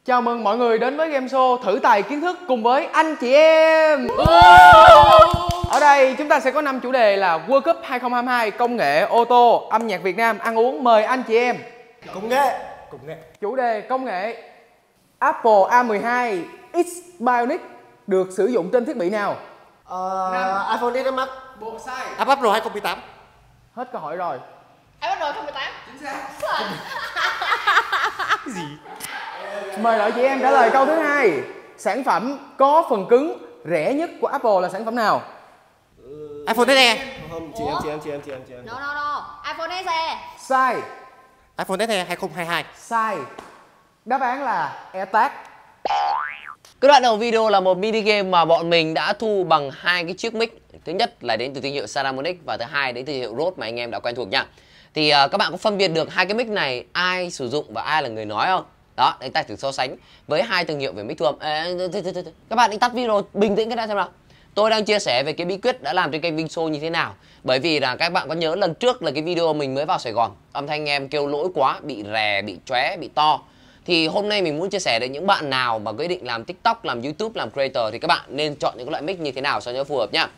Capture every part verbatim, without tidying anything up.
Chào mừng mọi người đến với game show thử tài kiến thức cùng với anh chị em. Ở đây chúng ta sẽ có năm chủ đề là World Cup hai không hai hai, công nghệ, ô tô, âm nhạc Việt Nam, ăn uống. Mời anh chị em. Công nghệ. Công nghệ. Chủ đề công nghệ. Apple A mười hai X Bionic được sử dụng trên thiết bị nào? Ờ, iPhone ích Max. Bộ sai. iPad Pro hai không một tám. Hết câu hỏi rồi. iPad Pro hai không một tám. Chính xác. Cái gì? Mời đội chị em trả lời câu thứ hai. Sản phẩm có phần cứng rẻ nhất của Apple là sản phẩm nào? iPhone ét e. Không, chị em, chị em, chị em, chị em, chị em. No no no, iPhone ét e. Sai. iPhone ét e hai không hai hai. Sai. Đáp án là AirTag. Cái đoạn đầu video là một mini game mà bọn mình đã thu bằng hai cái chiếc mic. Thứ nhất là đến từ thương hiệu Saramonic và thứ hai đến từ thương hiệu Rode mà anh em đã quen thuộc nha. Thì uh, các bạn có phân biệt được hai cái mic này ai sử dụng và ai là người nói không? Đó, để ta thử so sánh với hai thương hiệu về mic thu âm. À, các bạn đi tắt video, bình tĩnh cái đã xem nào. Tôi đang chia sẻ về cái bí quyết đã làm trên kênh Vinh Show như thế nào. Bởi vì là các bạn có nhớ lần trước là cái video mình mới vào Sài Gòn, âm thanh em kêu lỗi quá, bị rè, bị chóe, bị to. Thì hôm nay mình muốn chia sẻ đến những bạn nào mà quyết định làm TikTok, làm YouTube, làm creator thì các bạn nên chọn những loại mic như thế nào cho nó phù hợp nhá.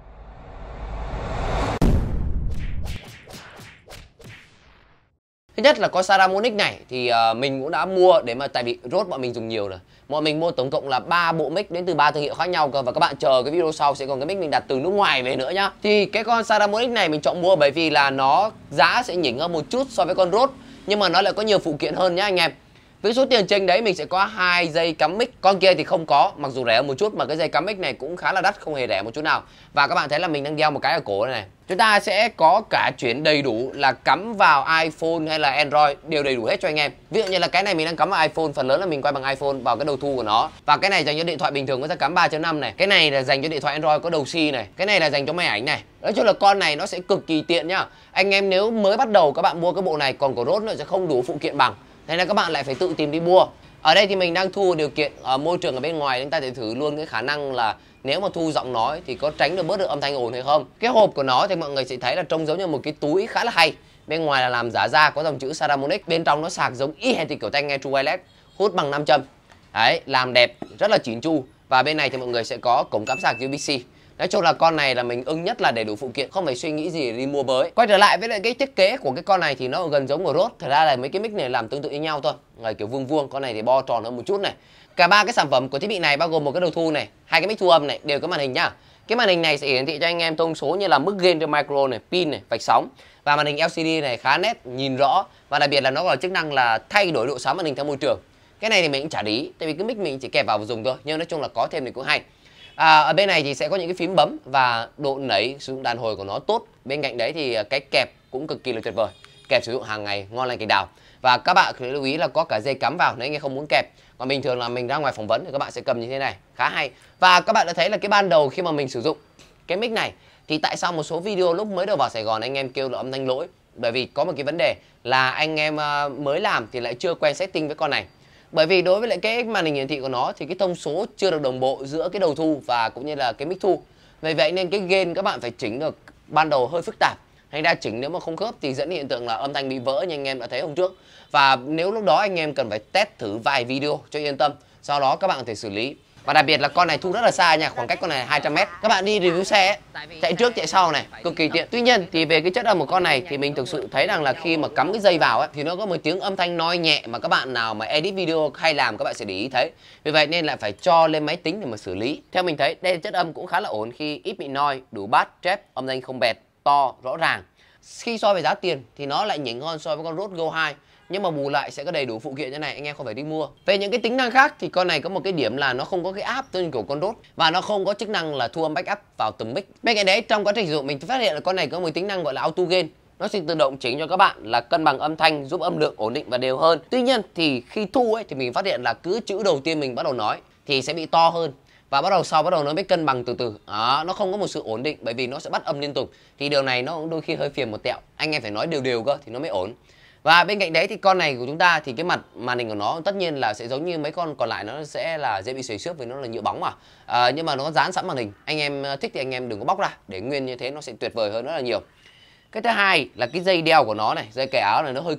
Thứ nhất là có Saramonic này thì uh, mình cũng đã mua để mà tại vì Rode bọn mình dùng nhiều rồi. Bọn mình mua tổng cộng là ba bộ mic đến từ ba thương hiệu khác nhau cơ, và các bạn chờ cái video sau sẽ còn cái mic mình đặt từ nước ngoài về nữa nhá. Thì cái con Saramonic này mình chọn mua bởi vì là nó giá sẽ nhỉnh hơn một chút so với con Rode, nhưng mà nó lại có nhiều phụ kiện hơn nhá anh em. Với số tiền trên đấy mình sẽ có hai dây cắm mic, con kia thì không có, mặc dù rẻ hơn một chút mà cái dây cắm mic này cũng khá là đắt, không hề rẻ một chút nào. Và các bạn thấy là mình đang đeo một cái ở cổ này này. Chúng ta sẽ có cả chuyển đầy đủ là cắm vào iPhone hay là Android, đều đầy đủ hết cho anh em. Ví dụ như là cái này mình đang cắm vào iPhone, phần lớn là mình quay bằng iPhone vào cái đầu thu của nó. Và cái này dành cho điện thoại bình thường có thể cắm ba chấm năm này. Cái này là dành cho điện thoại Android có đầu C này. Cái này là dành cho máy ảnh này. Nói chung là con này nó sẽ cực kỳ tiện nhá. Anh em nếu mới bắt đầu các bạn mua cái bộ này, còn của Rode nó sẽ không đủ phụ kiện bằng. Thế nên các bạn lại phải tự tìm đi mua. Ở đây thì mình đang thu điều kiện ở môi trường ở bên ngoài, chúng ta sẽ thử luôn cái khả năng là nếu mà thu giọng nói thì có tránh được bớt được âm thanh ồn hay không. Cái hộp của nó thì mọi người sẽ thấy là trông giống như một cái túi khá là hay. Bên ngoài là làm giả da, có dòng chữ Saramonic, bên trong nó sạc giống y hệt thì kiểu tai nghe True Wireless, hút bằng nam châm. Đấy, làm đẹp, rất là chỉn chu. Và bên này thì mọi người sẽ có cổng cắm sạc u ét bê C. Nói chung là con này là mình ưng nhất là đầy đủ phụ kiện, không phải suy nghĩ gì để đi mua mới. Quay trở lại với lại cái thiết kế của cái con này thì nó gần giống của Rode. Thật ra là mấy cái mic này làm tương tự như nhau thôi, người kiểu vuông vuông, con này thì bo tròn hơn một chút này. Cả ba cái sản phẩm của thiết bị này bao gồm một cái đầu thu này, hai cái mic thu âm này, đều có màn hình nhá. Cái màn hình này sẽ hiển thị cho anh em thông số như là mức gain trên micro này, pin này, vạch sóng. Và màn hình lờ xê đê này khá nét, nhìn rõ, và đặc biệt là nó có chức năng là thay đổi độ sáng màn hình theo môi trường. Cái này thì mình cũng chả để ý, tại vì cái mic mình chỉ kẹp vào và dùng thôi, nhưng nói chung là có thêm thì cũng hay. À, ở bên này thì sẽ có những cái phím bấm và độ nảy sử dụng đàn hồi của nó tốt. Bên cạnh đấy thì cái kẹp cũng cực kỳ là tuyệt vời, kẹp sử dụng hàng ngày ngon lành cành đào. Và các bạn cứ lưu ý là có cả dây cắm vào nếu anh em không muốn kẹp. Còn bình thường là mình ra ngoài phỏng vấn thì các bạn sẽ cầm như thế này, khá hay. Và các bạn đã thấy là cái ban đầu khi mà mình sử dụng cái mic này thì tại sao một số video lúc mới đầu vào Sài Gòn anh em kêu là âm thanh lỗi, bởi vì có một cái vấn đề là anh em mới làm thì lại chưa quen setting với con này. Bởi vì đối với lại cái màn hình hiển thị của nó thì cái thông số chưa được đồng bộ giữa cái đầu thu và cũng như là cái mic thu. Vì vậy nên cái gain các bạn phải chỉnh được ban đầu hơi phức tạp. Thành ra chỉnh nếu mà không khớp thì dẫn đến hiện tượng là âm thanh bị vỡ như anh em đã thấy hôm trước. Và nếu lúc đó anh em cần phải test thử vài video cho yên tâm, sau đó các bạn có thể xử lý. Và đặc biệt là con này thu rất là xa nha, khoảng cách con này là hai trăm mét. Các bạn đi review xe ấy, chạy trước chạy sau này, cực kỳ tiện. Tuy nhiên thì về cái chất âm của con này thì mình thực sự thấy rằng là khi mà cắm cái dây vào ấy, thì nó có một tiếng âm thanh nói nhẹ mà các bạn nào mà edit video hay làm các bạn sẽ để ý thấy. Vì vậy nên là phải cho lên máy tính để mà xử lý. Theo mình thấy đây là chất âm cũng khá là ổn, khi ít bị noi, đủ bass, trap, âm thanh không bẹt, to, rõ ràng. Khi so về giá tiền thì nó lại nhỉnh hơn so với con Rode Go hai, nhưng mà bù lại sẽ có đầy đủ phụ kiện như này, anh em không phải đi mua. Về những cái tính năng khác thì con này có một cái điểm là nó không có cái app tương kiểu con Rode, và nó không có chức năng là thu âm backup vào từng mic. Bên cạnh đấy trong quá trình sử dụng mình phát hiện là con này có một tính năng gọi là auto gain. Nó sẽ tự động chỉnh cho các bạn là cân bằng âm thanh, giúp âm lượng ổn định và đều hơn. Tuy nhiên thì khi thu ấy thì mình phát hiện là cứ chữ đầu tiên mình bắt đầu nói thì sẽ bị to hơn, và bắt đầu sau bắt đầu nó mới cân bằng từ từ. Đó, nó không có một sự ổn định bởi vì nó sẽ bắt âm liên tục. Thì điều này nó cũng đôi khi hơi phiền một tẹo. Anh em phải nói đều đều cơ thì nó mới ổn. Và bên cạnh đấy thì con này của chúng ta thì cái mặt màn hình của nó tất nhiên là sẽ giống như mấy con còn lại, nó sẽ là dễ bị xầy xước vì nó là nhựa bóng mà. À, nhưng mà nó dán sẵn màn hình. Anh em thích thì anh em đừng có bóc ra, để nguyên như thế nó sẽ tuyệt vời hơn rất là nhiều. Cái thứ hai là cái dây đeo của nó này, dây cài áo này nó hơi cứng.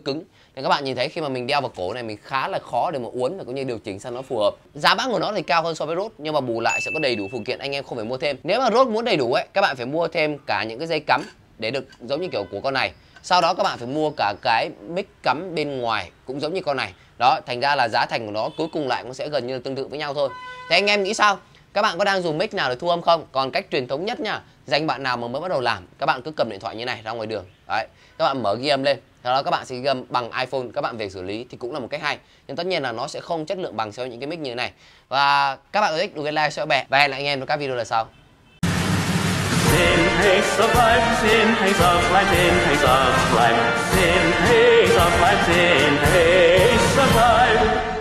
Nên các bạn nhìn thấy khi mà mình đeo vào cổ này mình khá là khó để mà uốn và cũng như điều chỉnh sao nó phù hợp. Giá bán của nó thì cao hơn so với Rode, nhưng mà bù lại sẽ có đầy đủ phụ kiện, anh em không phải mua thêm. Nếu mà Rode muốn đầy đủ ấy, các bạn phải mua thêm cả những cái dây cắm để được giống như kiểu của con này. Sau đó các bạn phải mua cả cái mic cắm bên ngoài cũng giống như con này. Đó, thành ra là giá thành của nó cuối cùng lại cũng sẽ gần như tương tự với nhau thôi. Thế anh em nghĩ sao? Các bạn có đang dùng mic nào để thu âm không? Còn cách truyền thống nhất nha, dành bạn nào mà mới bắt đầu làm, các bạn cứ cầm điện thoại như này ra ngoài đường. Đấy, các bạn mở ghi âm lên, sau đó các bạn sẽ ghi âm bằng iPhone, các bạn về xử lý thì cũng là một cách hay. Nhưng tất nhiên là nó sẽ không chất lượng bằng so với những cái mic như thế này. Và các bạn có thích đừng quên like, share bé. Và hẹn lại anh em trong các video lần sau. Sin haste of life, sin haste of life, sin haste of life, sin haste of life, sin haste of life.